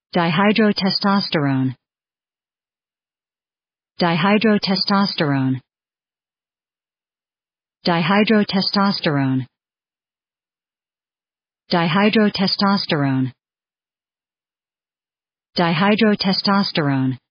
dihydrotestosterone, dihydrotestosterone, dihydrotestosterone, dihydrotestosterone, dihydrotestosterone.